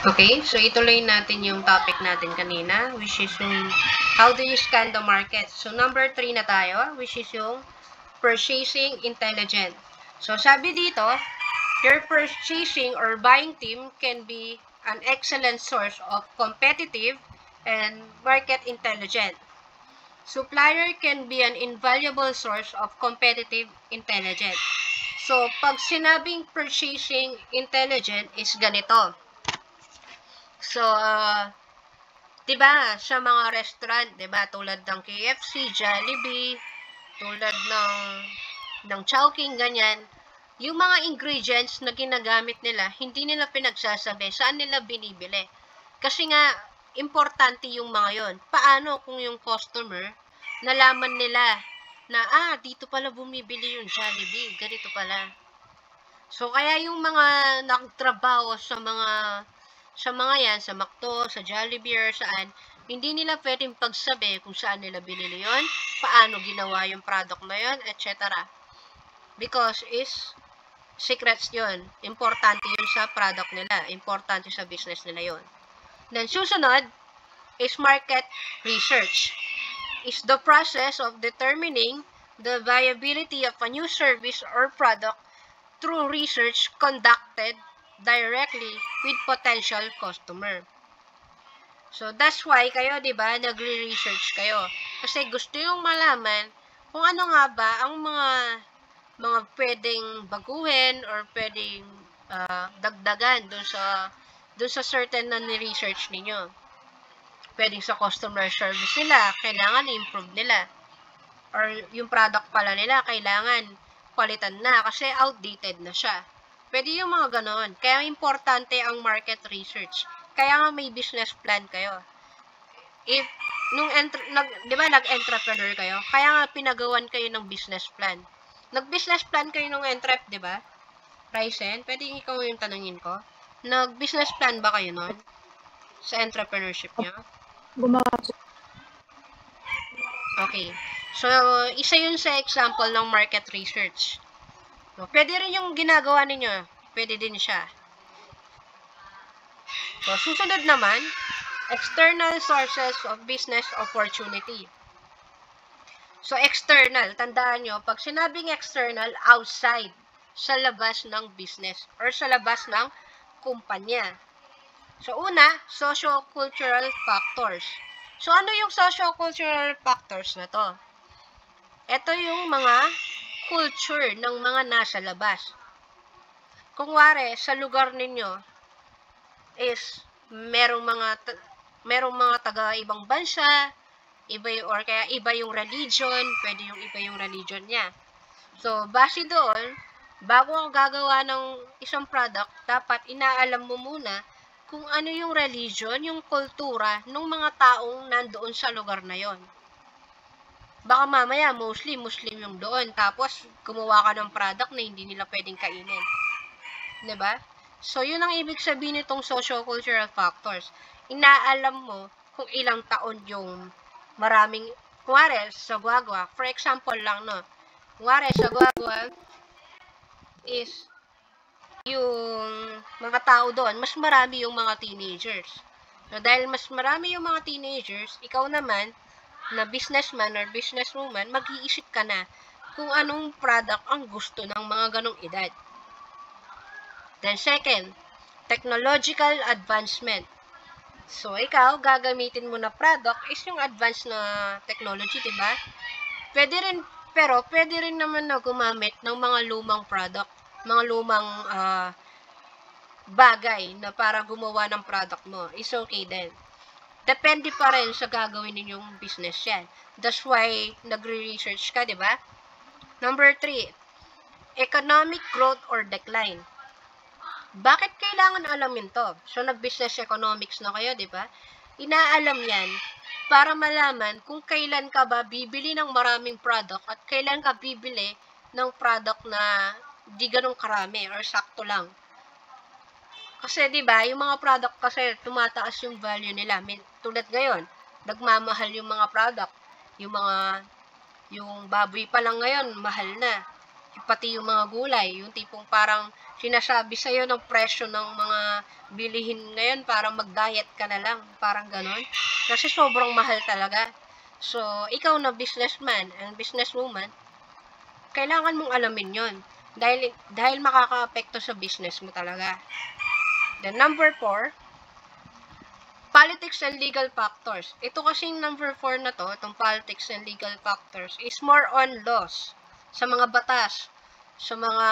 Okay, so ituloy natin yung topic natin kanina, which is yung how do you scan the market. So number 3 na tayo, which is yung purchasing intelligence. So sabi dito, your purchasing or buying team can be an excellent source of competitive and market intelligence. Supplier can be an invaluable source of competitive intelligence. So, pag sinabing purchasing intelligence is ganito. So, 'di ba, sa mga restaurant, 'di ba, tulad ng KFC, Jollibee, tulad ng Chowking, ganyan, yung mga ingredients na ginagamit nila, hindi nila pinagsasabi saan nila binibili. Kasi nga, importante yung mga yon. Paano kung yung customer, nalaman nila na, dito pala bumibili yung Jollibee, ganito pala. So, kaya yung mga nagtrabaho sa mga yan, sa McDo, sa Jollibee, or saan, hindi nila pwedeng pagsabi kung saan nila binili yon, paano ginawa yung product na yon, etc. Because is secrets yon. Importante yun sa product nila. Importante sa business nila yon. Then, susunod is market research. Is the process of determining the viability of a new service or product through research conducted directly with potential customer. So, that's why kayo, di ba, nagre-research kayo. Kasi gusto yung malaman kung ano nga ba ang mga pwedeng baguhin or pwedeng dagdagan dun sa certain na ni-research ninyo. Pwedeng sa customer service nila, kailangan i-improve nila. Or yung product pala nila, kailangan palitan na kasi outdated na siya. Pwede yung mga ganon. Kaya importante ang market research. Kaya nga may business plan kayo. If, di ba nag-entrepreneur kayo? Kaya nga pinagawan kayo ng business plan. Nag-business plan kayo ng entrep, di ba? Ryzen, pwede ikaw yung tanungin ko. Nag-business plan ba kayo nun? Sa entrepreneurship nyo? Gumawa. Okay. So, isa yun sa example ng market research. No, pwede rin yung ginagawa ninyo. Pwede din siya. So, susunod naman, external sources of business opportunity. So, external, tandaan nyo, pag sinabing external, outside, sa labas ng business or sa labas ng kumpanya. So, una, socio-cultural factors. So, ano yung socio-cultural factors na to? Ito yung mga culture ng mga nasa labas. Kung wari, sa lugar ninyo is merong mga taga ibang bansa, or kaya iba yung religion, pwede yung iba yung religion niya. So, base doon, bago ako gagawa ng isang product, dapat inaalam mo muna kung ano yung religion, yung kultura ng mga taong nandoon sa lugar na yon. Baka mamaya, mostly Muslim yung doon, tapos gumawa ka ng product na hindi nila pwedeng kainin. Diba? So, yun ang ibig sabihin nitong socio-cultural factors. Inaalam mo kung ilang taon yung maraming, kuwari, sa Guagua, for example lang, no? Kuwari, sa Guagua is yung mga tao doon, mas marami yung mga teenagers. So, dahil mas marami yung mga teenagers, ikaw naman, na businessman or businesswoman, mag-iisip ka na kung anong product ang gusto ng mga ganong edad. Then second, technological advancement. So, ikaw, gagamitin mo na product is yung advanced na technology, diba? Pwede rin naman na gumamit ng mga lumang product, mga lumang bagay na para gumawa ng product mo. Is okay din. Depende pa rin sa gagawin ninyong business yan. That's why nagre-research ka, diba? Number 3, economic growth or decline. Bakit kailangan alamin to? So, nag-business economics na kayo, di ba? Inaalam yan para malaman kung kailan ka ba bibili ng maraming product at kailan ka bibili ng product na di ganun karami or sakto lang. Kasi, di ba, yung mga product kasi tumataas yung value nila. Tulad ngayon, nagmamahal yung mga product. Yung baboy pa lang ngayon, mahal na. pati yung mga gulay, yung tipong parang sinasabi sa'yo ng presyo ng mga bilihin ngayon para mag-diet ka na lang, parang ganon. Kasi sobrang mahal talaga. So, ikaw na businessman and businesswoman, kailangan mong alamin yon dahil makaka-apekto sa business mo talaga. Then, number 4, politics and legal factors. Ito kasing number 4 na to, itong politics and legal factors, is more on laws, sa mga batas, sa mga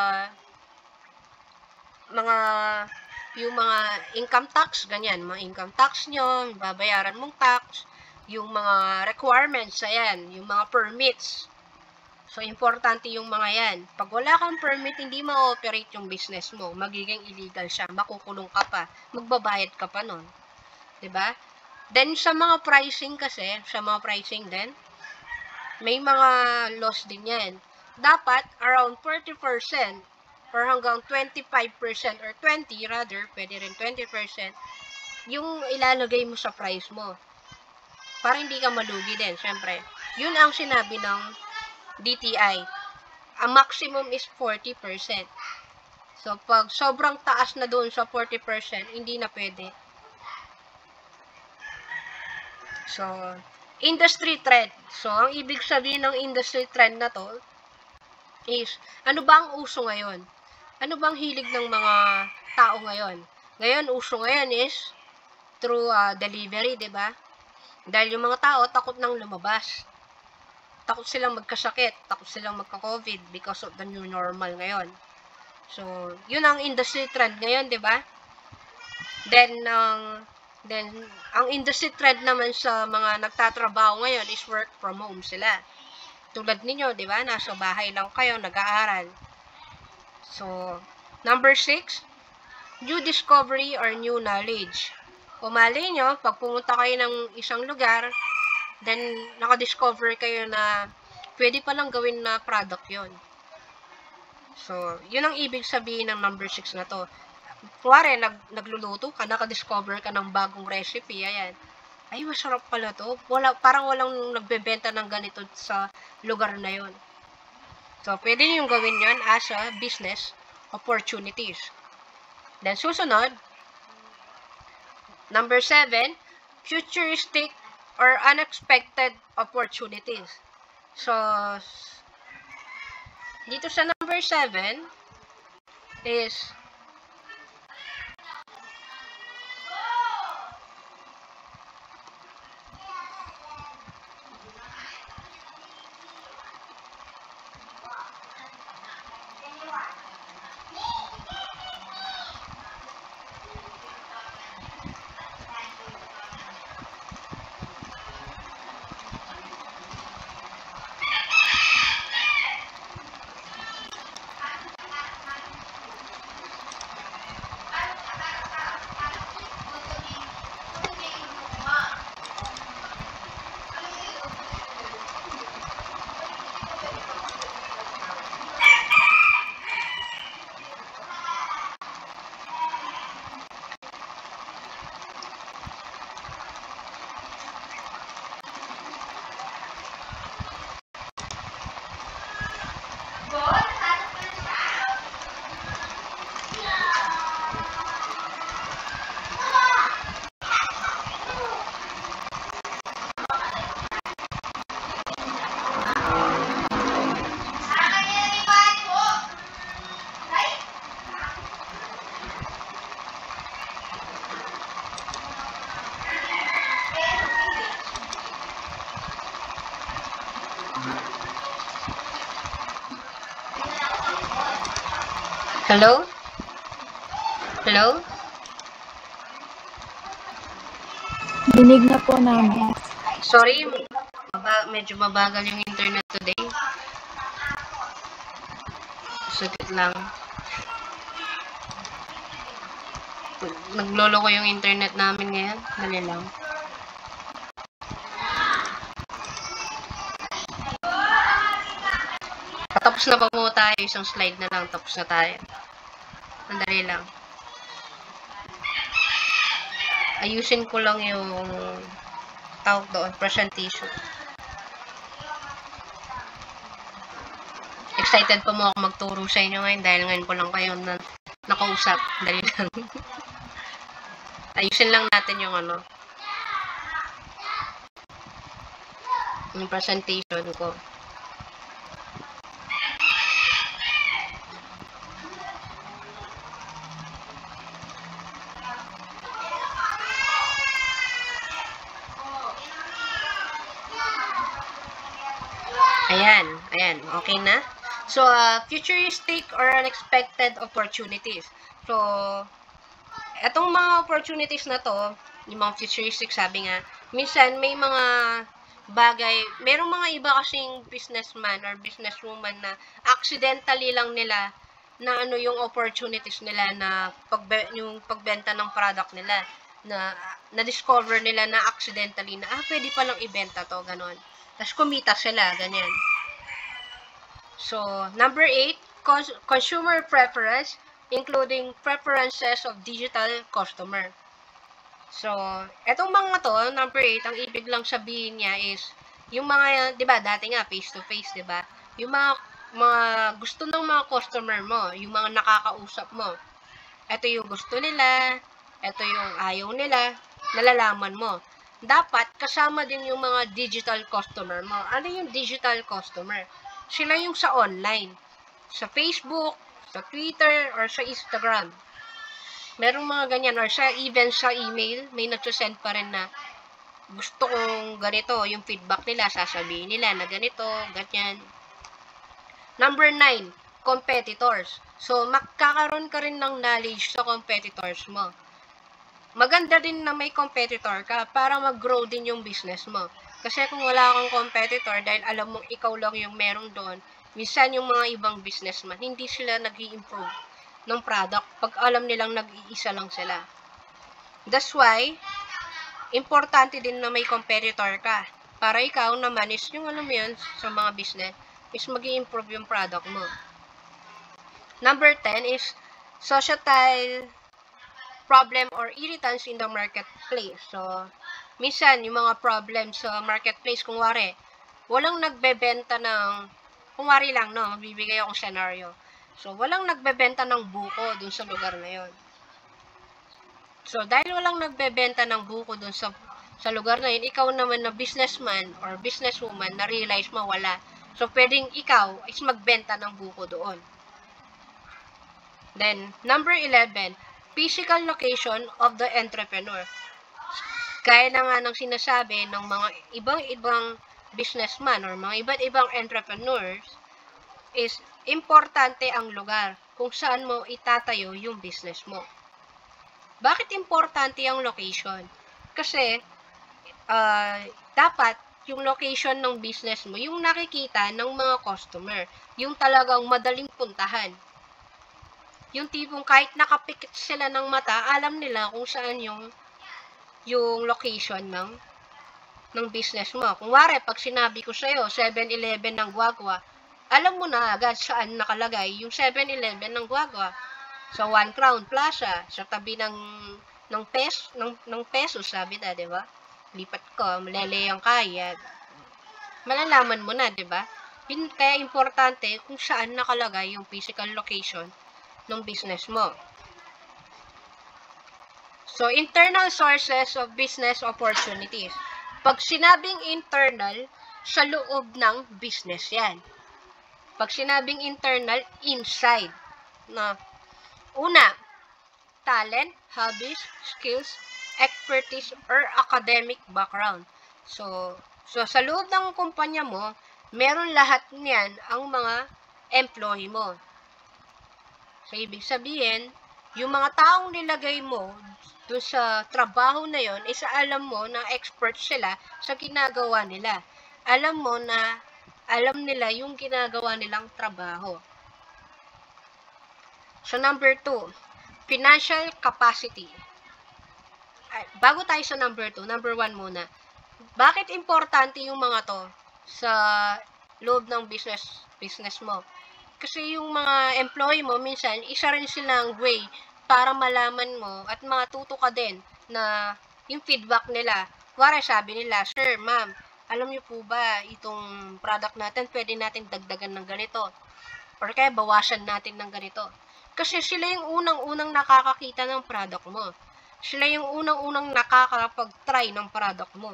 yung mga income tax, ganyan, mga income tax nyo, babayaran mong tax, yung mga requirements, ayan, yung mga permits. So, importante yung mga yan. Pag wala kang permit, hindi ma-operate yung business mo. Magiging illegal siya. Makukulong ka pa. Magbabayad ka pa nun. Diba? Then, sa mga pricing kasi, sa mga pricing din, may mga laws din yan. Dapat, around 40% or hanggang 25% or 20 rather, pwede rin 20%, yung ilalagay mo sa price mo. Para hindi ka malugi din, syempre. Yun ang sinabi ng DTI. Ang maximum is 40%. So, pag sobrang taas na doon sa 40%, hindi na pwede. So, industry trend. So, ang ibig sabihin ng industry trend na to is, ano ba ang uso ngayon? Ano bang hilig ng mga tao ngayon? Ngayon, uso ngayon is through delivery, diba? Dahil yung mga tao takot nang lumabas. Takot silang magkasakit, takot silang magka-COVID because of the new normal ngayon. So, yun ang industry trend ngayon, di ba? Then, ang industry trend naman sa mga nagtatrabaho ngayon is work from home sila. Tulad ninyo, di ba? Nasa bahay lang kayo, nag-aaral. So, number 6, new discovery or new knowledge. Umali nyo, pag pumunta kayo ng isang lugar, then, nakadiscover kayo na pwede palang gawin na product yon. So, yun ang ibig sabihin ng number 6 na to. Kuwari, nagluluto ka, nakadiscover ka ng bagong recipe, ayan. Ay, masarap pala to. Parang walang nagbebenta ng ganito sa lugar na yon. So, pwede nyo gawin yon as a business opportunities. Then, susunod, number 7, futuristic or unexpected opportunities. So, dito sa number 7 is Hello? Hello? Dinig na po namin. Sorry, medyo mabagal yung internet today. Sakit lang. Naglolo ko yung internet namin ngayon. Dali lang. Tapos na pa po tayo. Isang slide na lang. Tapos na tayo. Mandali lang. Ayusin ko lang yung tawag doon, presentation. excited pa mo ako magturo sa inyo ngayon dahil ngayon ko lang kayo na nakausap. Dali lang. Ayusin lang natin yung yung presentation ko. Ayan, okay na? So, futuristic or unexpected opportunities. So, etong mga opportunities na to, yung mga futuristic, sabi nga, minsan may mga bagay, merong mga iba kasing businessman or businesswoman na accidentally lang nila na yung opportunities nila na yung pagbenta ng product nila na discover nila na accidentally na pwede palang ibenta to, ganon. Tapos kumita sila, ganyan. So, number 8, consumer preference, including preferences of digital customer. So, etong mga to, number 8, ang ibig lang sabihin niya is, yung mga, di ba, dati nga, face-to-face, di ba? Yung mga gusto ng mga customer mo, yung mga nakakausap mo. Ito yung gusto nila, ito yung ayaw nila, nalalaman mo. Dapat, kasama din yung mga digital customer mo. Ano yung digital customer? Sila yung sa online. Sa Facebook, sa Twitter, or sa Instagram. Merong mga ganyan. Or even sa email, may nagsasend pa rin na gusto kong ganito. Yung feedback nila, sasabihin nila na ganito, ganyan. Number 9, competitors. So, magkakaroon ka rin ng knowledge sa competitors mo. Maganda din na may competitor ka para mag-grow din yung business mo. Kasi kung wala kang competitor, dahil alam mong ikaw lang yung meron doon, minsan yung mga ibang businessman, hindi sila nag-i-improve ng product pag alam nilang nag-iisa lang sila. That's why, importante din na may competitor ka. Para ikaw naman is yung alam mo yun sa mga business, is mag-i-improve yung product mo. Number 10 is societal problem or irritants in the marketplace. So, minsan, yung mga problems sa marketplace, kung wari, walang nagbebenta ng, kung wari lang, no, magbibigay akong scenario. So, walang nagbebenta ng buko dun sa lugar na yon. So, dahil walang nagbebenta ng buko dun sa lugar na yun, ikaw naman na businessman or businesswoman, na-realize mo wala. So, pwedeng ikaw is magbenta ng buko doon. Then, number 11, physical location of the entrepreneur. Kaya na nga ng sinasabi ng mga ibang businessman or mga iba't ibang entrepreneurs is importante ang lugar kung saan mo itatayo yung business mo. Bakit importante ang location? Kasi dapat yung location ng business mo, yung nakikita ng mga customer, yung talagang madaling puntahan. Yung tipong kahit nakapikit sila ng mata, alam nila kung saan yung location ng business mo. Kung wari, pag sinabi ko sa'yo, 7-Eleven ng Guagua, alam mo na agad saan nakalagay yung 7-Eleven ng Guagua. Sa One Crown Plaza, sa tabi ng peso, sabi na, di ba? Lipat ko, malele ang kaya. Malalaman mo na, di ba? Kaya importante kung saan nakalagay yung physical location ng business mo. So, internal sources of business opportunities. Pag sinabing internal, sa loob ng business yan. Pag sinabing internal, inside. Una, talent, hobbies, skills, expertise, or academic background. So sa loob ng kumpanya mo, meron lahat niyan ang mga employee mo. So, ibig sabihin, yung mga taong nilagay mo doon sa trabaho na yon, isa alam mo na expert sila sa ginagawa nila. Alam mo na alam nila yung ginagawa nilang trabaho. So, number 2, financial capacity. Bago tayo sa number 2, number 1 muna. Bakit importante yung mga to sa loob ng business mo? Kasi yung mga employee mo, minsan, isa rin silang way para malaman mo at matuto ka din na yung feedback nila. Kuwari, sabi nila, sir, ma'am, alam niyo po ba, itong product natin, pwede natin dagdagan ng ganito. or kaya bawasan natin ng ganito. Kasi sila yung unang-unang nakakakita ng product mo. Sila yung unang-unang nakakapag-try ng product mo.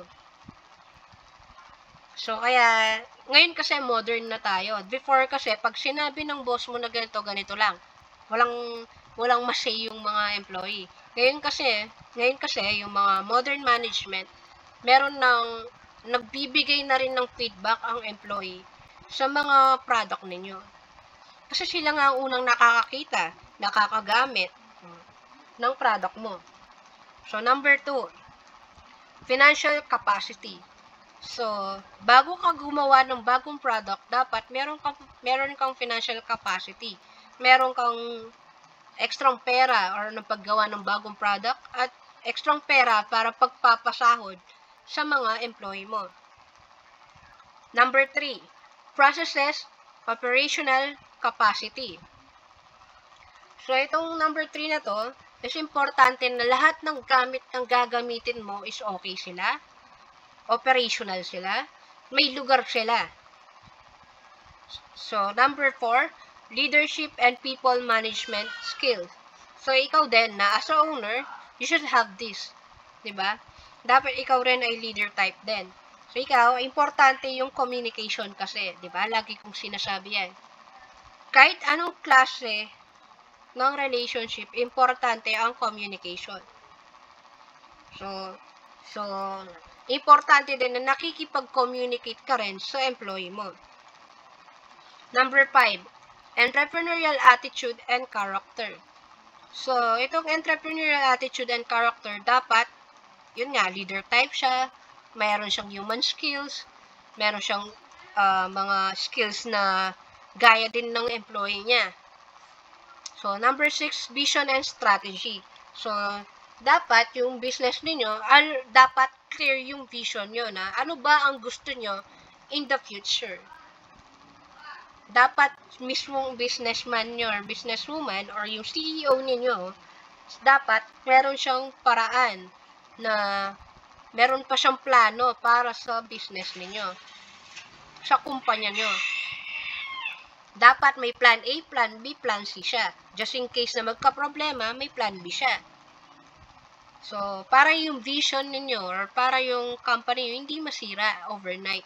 So, kaya, ngayon kasi modern na tayo. Before kasi, pag sinabi ng boss mo na ganito, ganito lang. Walang masay yung mga employee. Ngayon kasi, yung mga modern management, meron nagbibigay na rin ng feedback ang employee sa mga product ninyo. Kasi sila nga ang unang nakakakita, nakakagamit ng product mo. So, number 2, financial capacity. So, bago ka gumawa ng bagong product, dapat meron kang financial capacity. Meron kang extrang pera or ng paggawa ng bagong product at extrang pera para pagpapasahod sa mga employee mo. Number 3, processes, operational capacity. So, itong number 3 na to, is importante na lahat ng gamit ng gagamitin mo is okay sila, operational sila, may lugar sila. So, number 4, leadership and people management skills. So, ikaw din na as a owner, you should have this. Diba? Dapat ikaw rin ay leader type din. So, ikaw, importante yung communication kasi. Diba? Lagi kong sinasabi yan. Kahit anong klase ng relationship, importante ang communication. So, importante din na nakikipag-communicate ka rin sa employee mo. Number 5, entrepreneurial attitude and character. So, itong entrepreneurial attitude and character, dapat, yun nga, leader type siya, mayroon siyang human skills, mayroon siyang mga skills na gaya din ng employee niya. So, number 6, vision and strategy. So, dapat yung business ninyo, dapat clear yung vision nyo na ano ba ang gusto nyo in the future. Dapat mismong businessman nyo or businesswoman or yung CEO ninyo, dapat meron siyang paraan na meron pa siyang plano para sa business ninyo, sa kumpanya nyo. Dapat may plan A, plan B, plan C siya. Just in case na magka-problema, may plan B siya. So, para yung vision ninyo or para yung company nyo hindi masira overnight.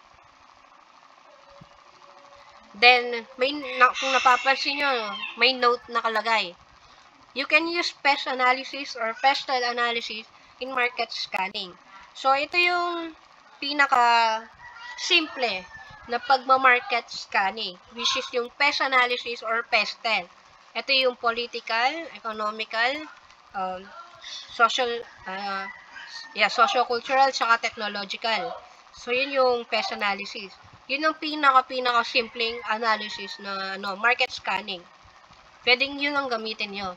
Then, kung napapansin nyo, may note nakalagay. You can use pest analysis or pestle analysis in market scanning. So, ito yung pinaka-simple na pagma-market scanning, which is yung pest analysis or pestle. Ito yung political, economical, socio-cultural, saka technological. So, yun yung pest analysis. Yun ang pinaka-simpleng analysis na market scanning. Pwedeng yun ang gamitin nyo.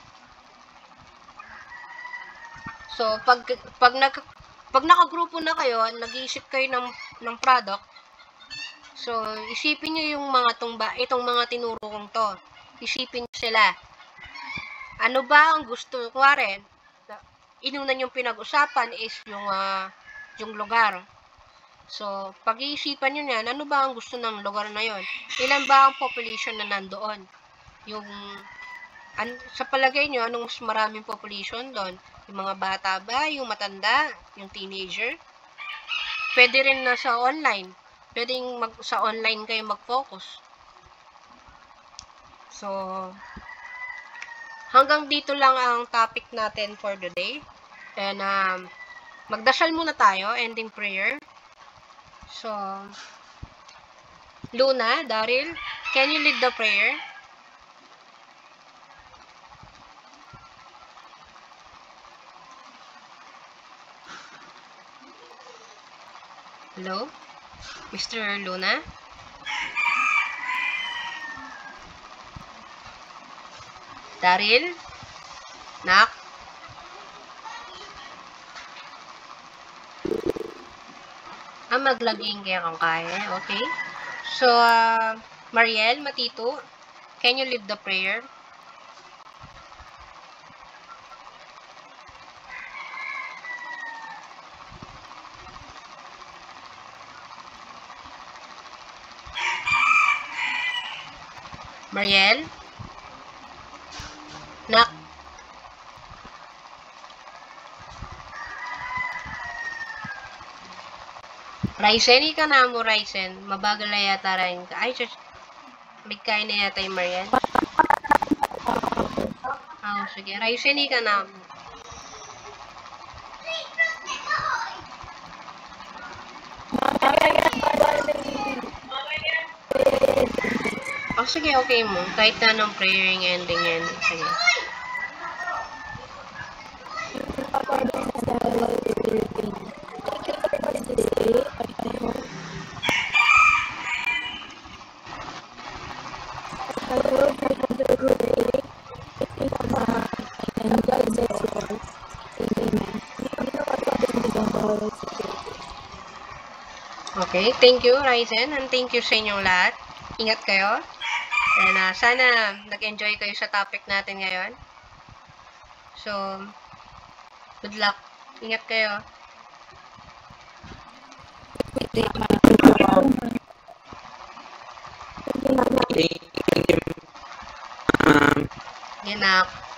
So, pag nakagrupo na kayo, nag-iisip kayo ng product, so, isipin nyo yung itong mga tinuro kong to. Isipin nyo sila. Ano ba ang gusto? Kuwari, inunan yung pinag-usapan is yung lugar. So, pag-iisipan nyo yan, ano ba ang gusto ng lugar na yon? Ilan ba ang population na nandoon? Sa palagay nyo, anong mas maraming population doon? Yung mga bata ba? Yung matanda? Yung teenager? Pwede rin na sa online. Pwedeng sa online kayo mag-focus. So, hanggang dito lang ang topic natin for today. And, magdasal muna tayo, ending prayer. So, Luna, Daryl, can you lead the prayer? Hello? Mr. Luna? Daryl? Nak? Maglaging kaya kang kaya. Okay? So, Mariel, Matito, can you lead the prayer? Mariel? Nak? Ryzen, ika na mo, Ryzen. Mabagal na yata rin ka. Ay, just, may kain na yata yung Mariel. Oh, sige. Ryzen, ika na mo. Oh, sige, okay mo. Kahit na anong praying ending yan. Sige. Okay, thank you, Ryzen, and thank you sa inyong lahat. Ingat kayo. And sana nag-enjoy kayo sa topic natin ngayon. So, good luck. Ingat kayo. Thank you. Yan na.